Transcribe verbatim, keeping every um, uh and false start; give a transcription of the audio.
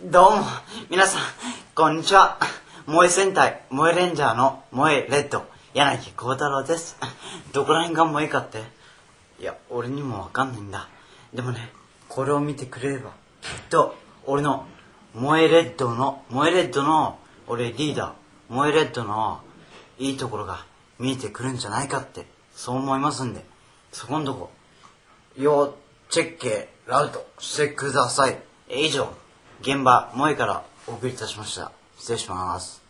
どうも、皆さん、こんにちは。萌え戦隊、萌えレンジャーの萌えレッド、柳光太郎です。どこら辺が萌えかって？いや、俺にもわかんないんだ。でもね、これを見てくれれば、きっと、俺の、萌えレッドの、萌えレッドの、俺リーダー、萌えレッドの、いいところが見えてくるんじゃないかって、そう思いますんで、そこんとこ、要チェッケーラウトしてください。以上、現場萌えからお送りいたしました。失礼します。